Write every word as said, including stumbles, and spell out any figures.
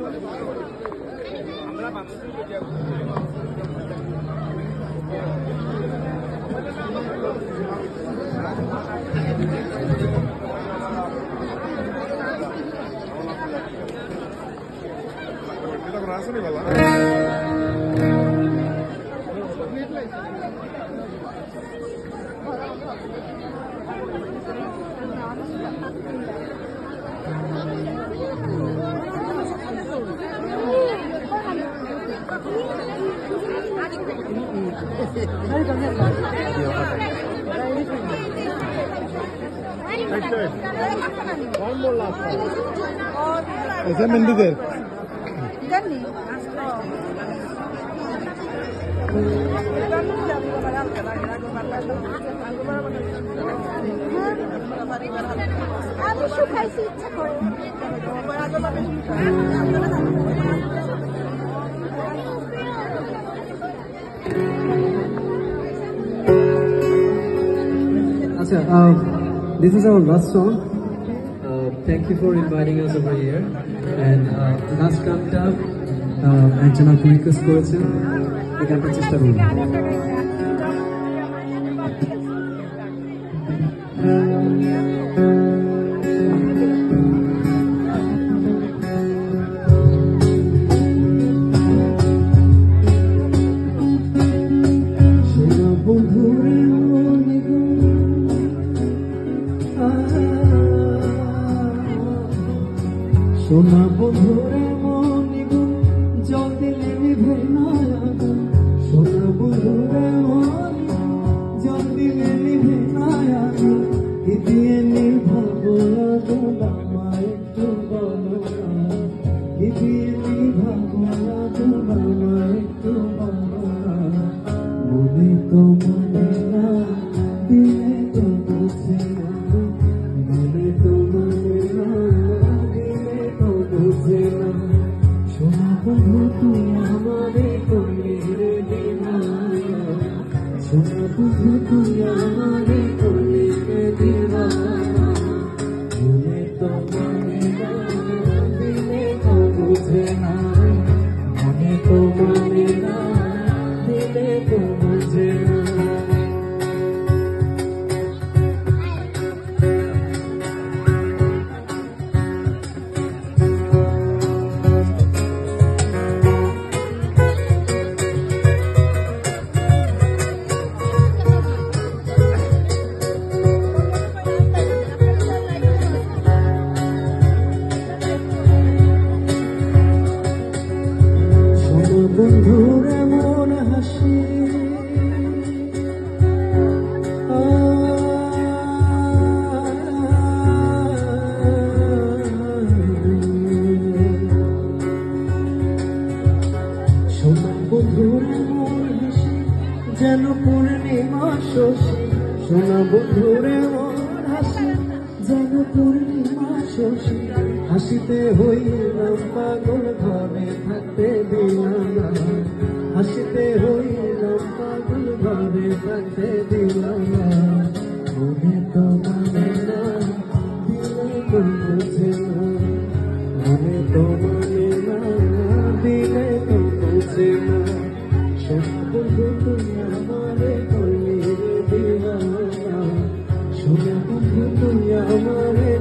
ऐसा मंदिर है আমি শুকাইছি ইচ্ছা করে Achha, uh, this is our last song. Uh, thank you for inviting us over here. And uh, last গানটা একজন আপনি রিকোয়েস্ট করেছেন, এই গানটা চেষ্টা করুন। সোনা বন্ধুরে মনি গো জল দিলে নিভে না আগুন সোনা বন্ধুরে মনি জল দিলে নিভে না আগুন কি দিয়ে নিভাবো আগুন আমায় একটু বলো না কি দিয়ে নিভাবো আগুন আমায় একটু বলো না মনে তো মনে না দিলে তো বুঝে না মনে তো মনে না সোনা বন্ধু তুই আমারে করলি রে দিওয়ানা সোনা বন্ধু তুই আমারে করলি রে দিওয়ানা মনে তো মানে না দিলে তো বুঝে না মনে তো মানে না দিলে তো বুঝে না বন্ধুর এমন হাসি সোনা বন্ধুর এমন হাসি যেন পূর্ণিমা শশী সোনা বন্ধুর এমন হাসি যেন পূর্ণিমা শশী হাসিতে হইলাম পাগল ভাবে থাকতে দিলাম না হাসিতে হইলাম পাগল ভাবে থাকতে দিলাম না মনে তো মানে না দিলে তো বুঝে না মনে তো মানে না দিলে তো বুঝে না সোনা বন্ধু তুই আমারে করলি রে দিওয়ানা সোনা বন্ধু তুই আমারে